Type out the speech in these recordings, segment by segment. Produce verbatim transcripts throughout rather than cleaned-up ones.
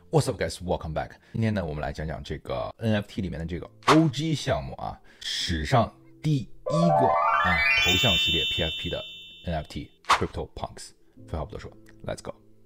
What's up, guys? Welcome back. 今天呢，我们来讲讲这个 N F T 里面的这个 O G 项目啊，史上第一个啊头像系列 P F P 的 N F T CryptoPunks。废话不多说 ，Let's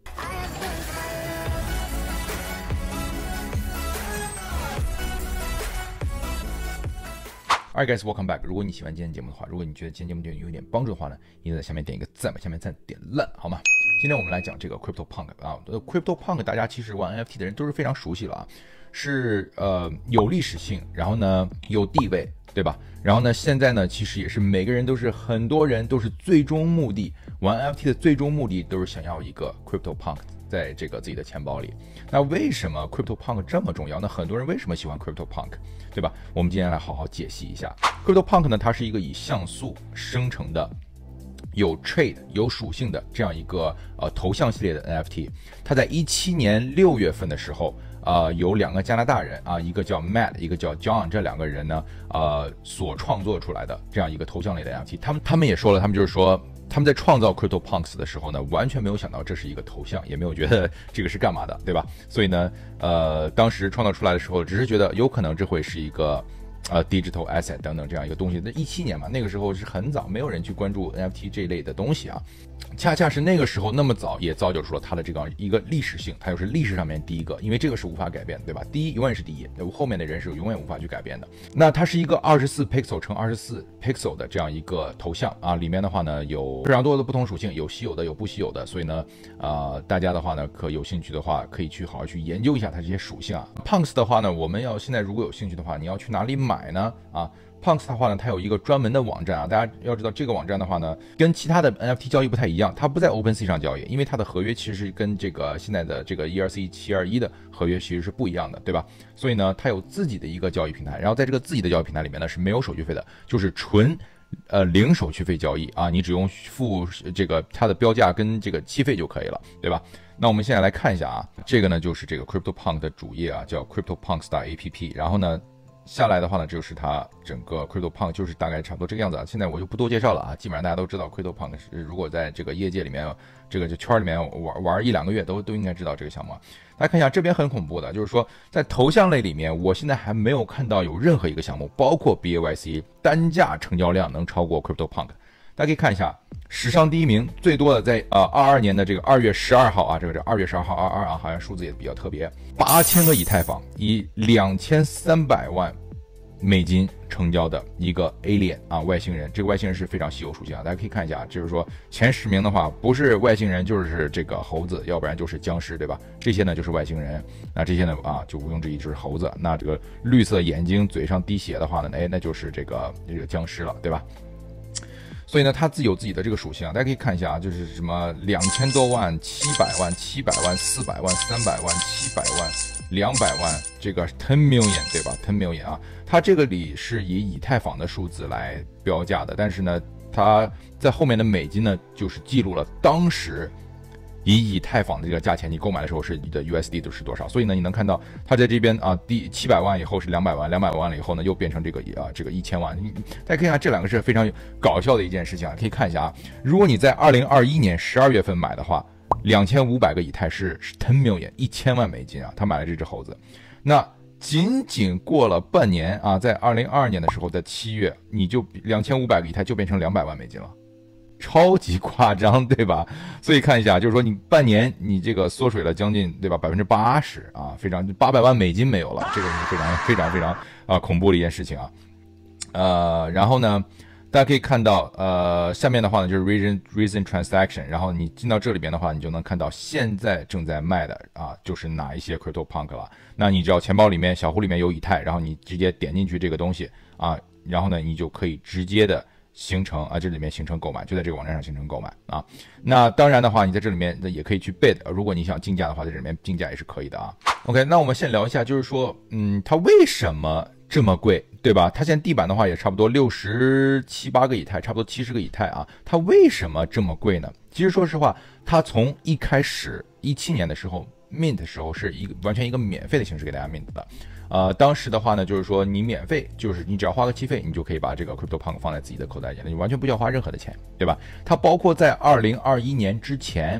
go。Alright guys, welcome back. 如果你喜欢今天节目的话，如果你觉得今天节目对你有点帮助的话呢，你在下面点一个赞吧，下面赞点烂，好吗？今天我们来讲这个 CryptoPunk 啊 ，CryptoPunk 大家其实玩 N F T 的人都是非常熟悉了啊，是呃有历史性，然后呢有地位，对吧？然后呢现在呢其实也是每个人都是很多人都是最终目的玩 N F T 的最终目的都是想要一个 CryptoPunk。在这个自己的钱包里，那为什么 CryptoPunk 这么重要？那很多人为什么喜欢 CryptoPunk， 对吧？我们今天来好好解析一下 CryptoPunk 呢，它是一个以像素生成的、有 trade 有属性的这样一个呃头像系列的 N F T。它在一七年六月份的时候，呃，有两个加拿大人啊，一个叫 Matt， 一个叫 John， 这两个人呢，呃，所创作出来的这样一个头像类的 N F T。他们他们也说了，他们就是说。他们在创造 CryptoPunks 的时候呢，完全没有想到这是一个头像，也没有觉得这个是干嘛的，对吧？所以呢，呃，当时创造出来的时候，只是觉得有可能这会是一个呃 digital asset 等等这样一个东西。那一七年嘛，那个时候是很早，没有人去关注 N F T 这一类的东西啊。恰恰是那个时候那么早，也造就出了它的这个一个历史性，它又是历史上面第一个，因为这个是无法改变的，对吧？第一永远是第一，后面的人是永远无法去改变的。那它是一个二十四 pixel 乘二十四 pixel 的这样一个头像啊，里面的话呢有非常多的不同属性，有稀有的，有不稀有的，所以呢，呃，大家的话呢，可有兴趣的话，可以去好好去研究一下它这些属性啊。Punks 的话呢，我们要现在如果有兴趣的话，你要去哪里买呢？啊？Punks 的话呢，它有一个专门的网站啊，大家要知道这个网站的话呢，跟其他的 N F T 交易不太一样，它不在 OpenSea 上交易，因为它的合约其实是跟这个现在的这个 E R C 七二一的合约其实是不一样的，对吧？所以呢，它有自己的一个交易平台，然后在这个自己的交易平台里面呢是没有手续费的，就是纯呃零手续费交易啊，你只用付这个它的标价跟这个期费就可以了，对吧？那我们现在来看一下啊，这个呢就是这个 CryptoPunk 的主页啊，叫 CryptoPunks.app， 然后呢。下来的话呢，就是它整个 CryptoPunk 就是大概差不多这个样子啊。现在我就不多介绍了啊，基本上大家都知道 CryptoPunk 是如果在这个业界里面，这个就圈里面玩玩一两个月都都应该知道这个项目。大家看一下这边很恐怖的，就是说在头像类里面，我现在还没有看到有任何一个项目，包括 B A Y C 单价成交量能超过 CryptoPunk。大家可以看一下，史上第一名最多的在呃二二年的这个二月十二号啊，这个是二月十二号二二啊，好像数字也比较特别，八千个以太坊以两千三百万美金成交的一个 alien 啊外星人，这个外星人是非常稀有属性啊，大家可以看一下，就是说前十名的话，不是外星人就是这个猴子，要不然就是僵尸，对吧？这些呢就是外星人，那这些呢啊就毋庸置疑就是猴子，那这个绿色眼睛嘴上滴血的话呢，哎那就是这个这个僵尸了，对吧？所以呢，它自己有自己的这个属性啊，大家可以看一下啊，就是什么两千多万、七百万、七百万、四百万、三百万、七百万、两百万，这个 ten million 对吧 ？ten million 啊，它这个里是以以太坊的数字来标价的，但是呢，它在后面的美金呢，就是记录了当时以以太坊的这个价钱，你购买的时候是你的 U S D 都是多少？所以呢，你能看到它在这边啊，第七百万以后是两百万，两百万了以后呢，又变成这个啊这个一千万。大家可以看这两个是非常搞笑的一件事情啊，可以看一下啊，如果你在二零二一年十二月份买的话，两千五百个以太是 ten million 一千万美金啊，他买了这只猴子。那仅仅过了半年啊，在二零二二年的时候，在七月，你就两千五百个以太就变成两百万美金了。超级夸张，对吧？所以看一下，就是说你半年你这个缩水了将近，对吧？百分之八十啊，非常八百万美金没有了，这个是非常非常非常啊恐怖的一件事情啊。呃，然后呢，大家可以看到，呃，下面的话呢就是 reason reason transaction， 然后你进到这里边的话，你就能看到现在正在卖的啊，就是哪一些 CryptoPunk 了。那你只要钱包里面小户里面有以太，然后你直接点进去这个东西啊，然后呢，你就可以直接的。形成啊，这里面形成购买，就在这个网站上形成购买啊。那当然的话，你在这里面也可以去 bid， 如果你想竞价的话，在这里面竞价也是可以的啊。OK， 那我们先聊一下，就是说，嗯，它为什么这么贵，对吧？它现在地板的话也差不多六十七八个以太，差不多七十个以太啊。它为什么这么贵呢？其实说实话，它从一开始一七年的时候 mint 的时候是一个完全一个免费的形式给大家 mint 的。呃，当时的话呢，就是说你免费，就是你只要花个期费，你就可以把这个 CryptoPunk 放在自己的口袋里，你完全不需要花任何的钱，对吧？它包括在二零二一年之前，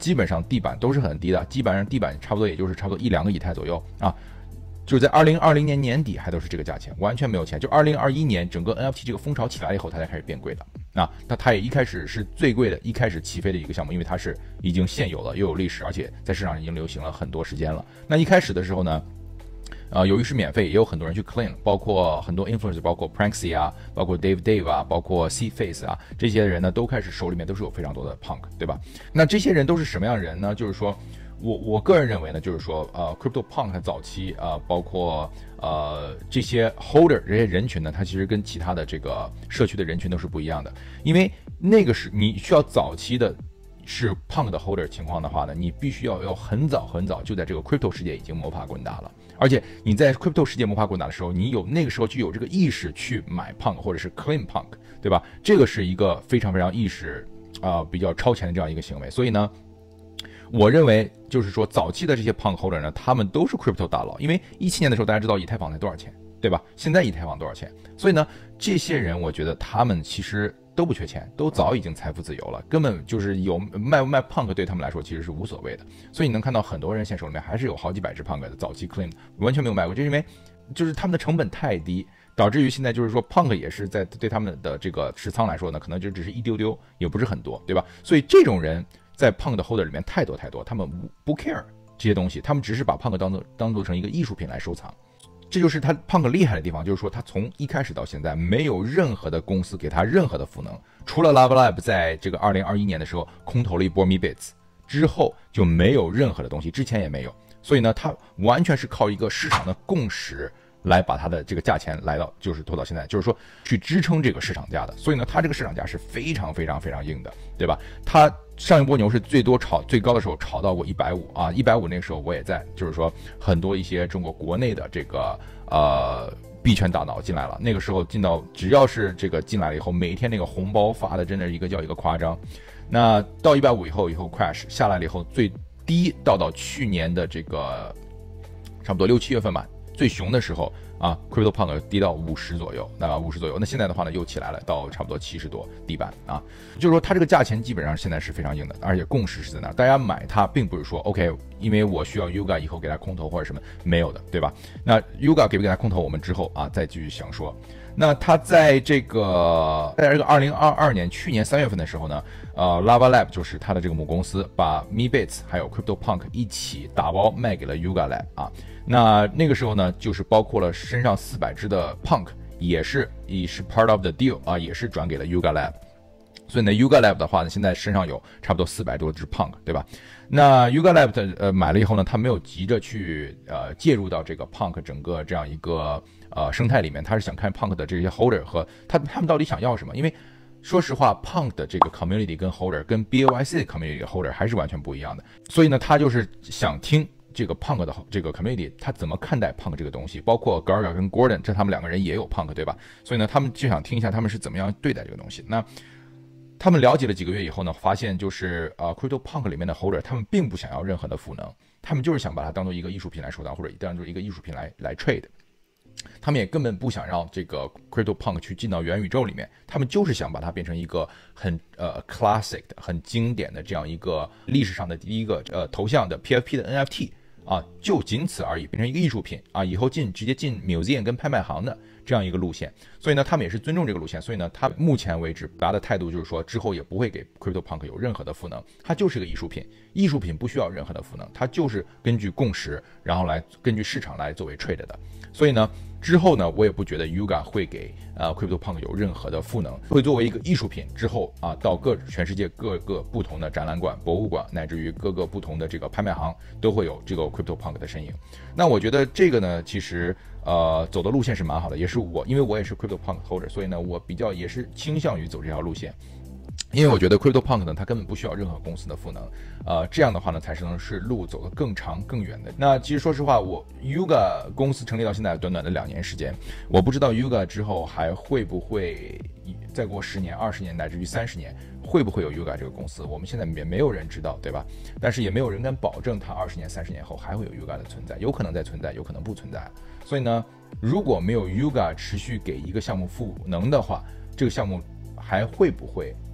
基本上地板都是很低的，基本上地板差不多也就是差不多一两个以太左右啊。就是在二零二零年年底还都是这个价钱，完全没有钱。就二零二一年整个 N F T 这个风潮起来以后，它才开始变贵的。啊，那它也一开始是最贵的，一开始起飞的一个项目，因为它是已经现有了，又有历史，而且在市场已经流行了很多时间了。那一开始的时候呢，呃，由于是免费，也有很多人去 claim， 包括很多 influencer， 包括 Pranksy 啊，包括 Dave Dave 啊，包括 C-Face 啊，这些人呢都开始手里面都是有非常多的 punk， 对吧？那这些人都是什么样的人呢？就是说。我我个人认为呢，就是说，呃 ，Crypto Punk 早期啊、呃，包括呃这些 holder 这些人群呢，它其实跟其他的这个社区的人群都是不一样的，因为那个是你需要早期的是 Punk 的 holder 情况的话呢，你必须要要很早很早就在这个 Crypto 世界已经摸爬滚打了，而且你在 Crypto 世界摸爬滚打的时候，你有那个时候就有这个意识去买 Punk 或者是 claim Punk， 对吧？这个是一个非常非常意识啊、呃、比较超前的这样一个行为，所以呢。我认为就是说，早期的这些 Punk holder 呢，他们都是 crypto 大佬，因为一七年的时候大家知道以太坊才多少钱，对吧？现在以太坊多少钱？所以呢，这些人我觉得他们其实都不缺钱，都早已经财富自由了，根本就是有卖不卖 Punk 对他们来说其实是无所谓的。所以你能看到很多人现手里面还是有好几百只 Punk 的早期 claim 完全没有卖过，就因为就是他们的成本太低，导致于现在就是说 Punk 也是在对他们的这个持仓来说呢，可能就只是一丢丢，也不是很多，对吧？所以这种人。在 Punk 的 holder 里面太多太多，他们不 care 这些东西，他们只是把 Punk 当做当做成一个艺术品来收藏。这就是他 Punk 厉害的地方，就是说他从一开始到现在没有任何的公司给他任何的赋能，除了 Lava Lab 在这个二零二一年的时候空投了一波 Meebits 之后就没有任何的东西，之前也没有。所以呢，他完全是靠一个市场的共识来把它的这个价钱来到，就是拖到现在，就是说去支撑这个市场价的。所以呢，它这个市场价是非常非常非常硬的，对吧？它上一波牛是最多炒最高的时候炒到过一百五啊，一百五那个时候我也在，就是说很多一些中国国内的这个呃币圈大佬进来了，那个时候进到只要是这个进来了以后，每天那个红包发的真的是一个叫一个夸张。那到一百五以后，以后 crash 下来了以后，最低到到去年的这个差不多六七月份吧。最熊的时候啊 ，Crypto Punk 低到五十左右，那五十左右。那现在的话呢，又起来了，到差不多七十多地板啊。就是说，它这个价钱基本上现在是非常硬的，而且共识是在那儿。大家买它，并不是说 OK， 因为我需要 Yuga 以后给它空投或者什么，没有的，对吧？那 Yuga 给不给它空投，我们之后啊再继续详说。那它在这个在这个二零二二年去年三月份的时候呢，呃 ，Lava Lab 就是它的这个母公司，把 Meebits 还有 Crypto Punk 一起打包卖给了 Yuga Lab 啊。那那个时候呢，就是包括了身上四百只的 Punk， 也是也是 part of the deal 啊，也是转给了 Yuga Lab。所以呢 ，Yuga Lab 的话呢，现在身上有差不多四百多只 Punk， 对吧？那 Yuga Lab 的呃买了以后呢，他没有急着去呃介入到这个 Punk 整个这样一个呃生态里面，他是想看 Punk 的这些 holder 和他他们到底想要什么，因为。说实话 ，Punk 的这个 community 跟 holder 跟 B O Y C 的 community holder 还是完全不一样的，所以呢，他就是想听这个 Punk 的这个 community 他怎么看待 Punk 这个东西，包括 Gaga 跟 Gordon 这他们两个人也有 Punk 对吧？所以呢，他们就想听一下他们是怎么样对待这个东西。那他们了解了几个月以后呢，发现就是呃 Crypto Punk 里面的 holder 他们并不想要任何的赋能，他们就是想把它当做一个艺术品来收藏，或者当做一个艺术品来来 trade。他们也根本不想让这个 Crypto Punk 去进到元宇宙里面，他们就是想把它变成一个很呃 classic 的、很经典的这样一个历史上的第一个呃头像的 P F P 的 N F T 啊，就仅此而已，变成一个艺术品啊，以后进直接进 museum 跟拍卖行的这样一个路线。所以呢，他们也是尊重这个路线，所以呢，他目前为止表达的态度就是说，之后也不会给 Crypto Punk 有任何的赋能，它就是个艺术品，艺术品不需要任何的赋能，它就是根据共识，然后来根据市场来作为 trade 的。所以呢。之后呢，我也不觉得 Yuga 会给呃 Crypto Punk 有任何的赋能，会作为一个艺术品之后啊，到各全世界各个不同的展览馆、博物馆，乃至于各个不同的这个拍卖行，都会有这个 Crypto Punk 的身影。那我觉得这个呢，其实呃走的路线是蛮好的，也是我因为我也是 Crypto Punk holder， 所以呢，我比较也是倾向于走这条路线。因为我觉得 Crypto Punk 呢，它根本不需要任何公司的赋能，呃，这样的话呢，才是能是路走得更长更远的。那其实说实话，我 Yuga 公司成立到现在短短的两年时间，我不知道 Yuga 之后还会不会再过十年、二十年乃至于三十年，会不会有 Yuga 这个公司？我们现在也没有人知道，对吧？但是也没有人敢保证它二十年、三十年后还会有 Yuga 的存在，有可能在存在，有可能不存在。所以呢，如果没有 Yuga 持续给一个项目赋能的话，这个项目还会不会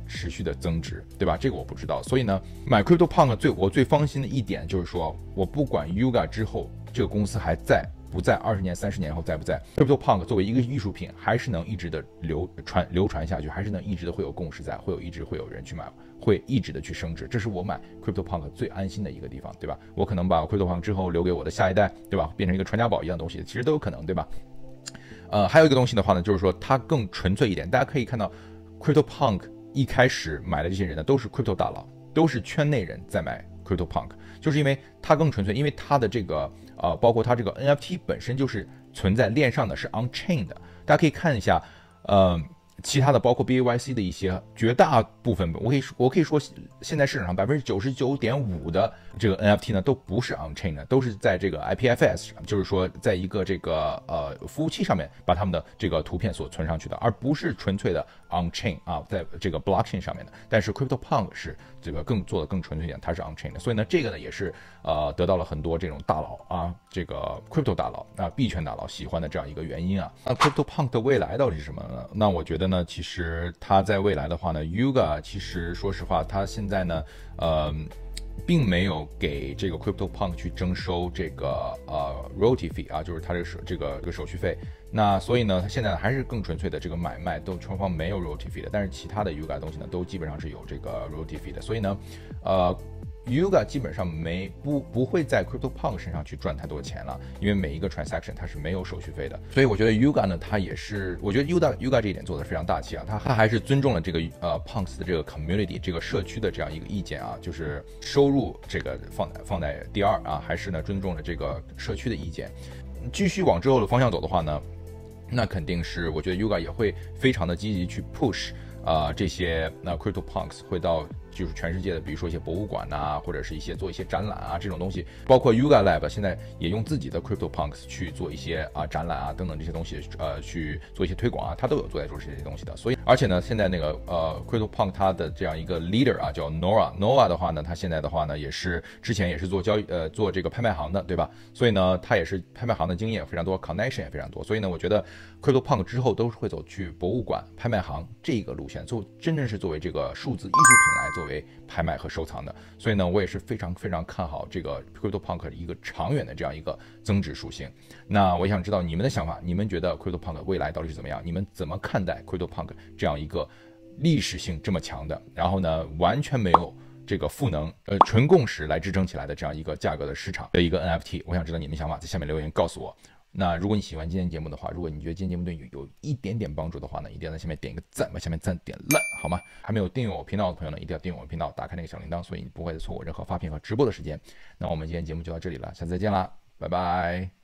持续的增值，对吧？这个我不知道。所以呢，买 CryptoPunk 最我最放心的一点就是说，我不管 Yuga 之后这个公司还在不在，二十年、三十年后在不在 ，CryptoPunk 作为一个艺术品，还是能一直的流传流传下去，还是能一直的会有共识在，会有一直会有人去买，会一直的去升值。这是我买 CryptoPunk 最安心的一个地方，对吧？我可能把 CryptoPunk 之后留给我的下一代，对吧？变成一个传家宝一样的东西，其实都有可能，对吧？呃，还有一个东西的话呢，就是说它更纯粹一点。大家可以看到 ，CryptoPunk 一开始买的这些人呢，都是 Crypto 大佬，都是圈内人在买 CryptoPunk， 就是因为它更纯粹，因为它的这个呃，包括它这个 N F T 本身就是存在链上的，是 on chain 的。大家可以看一下，呃。其他的包括 B A Y C 的一些绝大部分，我可以说我可以说，现在市场上百分之九十九点五的这个 N F T 呢，都不是 on chain 的，都是在这个 I P F S 上，就是说在一个这个呃服务器上面把他们的这个图片所存上去的，而不是纯粹的 on chain 啊，在这个 blockchain 上面的。但是 CryptoPunk 是这个更做的更纯粹一点，它是 on chain 的，所以呢，这个呢也是呃得到了很多这种大佬啊，这个 crypto 大佬啊，币圈大佬喜欢的这样一个原因啊。那 CryptoPunk 的未来到底是什么呢？那我觉得呢，其实它在未来的话呢 ，Yuga 其实说实话，它现在呢，呃，并没有给这个 CryptoPunk 去征收这个呃 royalty fee 啊，就是它这个手这个这个手续费。那所以呢，它现在还是更纯粹的这个买卖都双方没有 royalty fee 的，但是其他的 Yuga 的东西呢，都基本上是有这个 royalty fee 的。所以呢，呃。Yuga 基本上没不不会在 CryptoPunk 身上去赚太多钱了，因为每一个 transaction 它是没有手续费的，所以我觉得 Yuga 呢，它也是，我觉得 Yuga Yuga 这一点做的非常大气啊，它它还是尊重了这个呃 Punks 的这个 community 这个社区的这样一个意见啊，就是收入这个放放在第二啊，还是呢尊重了这个社区的意见，继续往之后的方向走的话呢，那肯定是我觉得 Yuga 也会非常的积极去 push 啊、呃、这些那 CryptoPunks 会到。就是全世界的，比如说一些博物馆呐，或者是一些做一些展览啊这种东西，包括 Yuga Lab 现在也用自己的 CryptoPunks 去做一些啊展览啊等等这些东西，呃，去做一些推广啊，他都有做在做这些东西的。所以，而且呢，现在那个呃 CryptoPunk 它的这样一个 leader 啊，叫 Nora，Nora 的话呢，他现在的话呢，也是之前也是做交易呃做这个拍卖行的，对吧？所以呢，他也是拍卖行的经验非常多 ，connection 也非常多。所以呢，我觉得 CryptoPunk 之后都是会走去博物馆、拍卖行这个路线，做真正是作为这个数字艺术品来作为拍卖和收藏的，所以呢，我也是非常非常看好这个 CryptoPunk 的一个长远的这样一个增值属性。那我想知道你们的想法，你们觉得 CryptoPunk 未来到底是怎么样？你们怎么看待 CryptoPunk 这样一个历史性这么强的，然后呢，完全没有这个赋能，呃，纯共识来支撑起来的这样一个价格的市场的一个 N F T？我想知道你们想法，在下面留言告诉我。那如果你喜欢今天节目的话，如果你觉得今天节目对你有一点点帮助的话呢，一定要在下面点一个赞，把下面赞点烂，好吗？还没有订阅我频道的朋友呢，一定要订阅我频道，打开那个小铃铛，所以你不会错过任何发片和直播的时间。那我们今天节目就到这里了，下次再见啦，拜拜。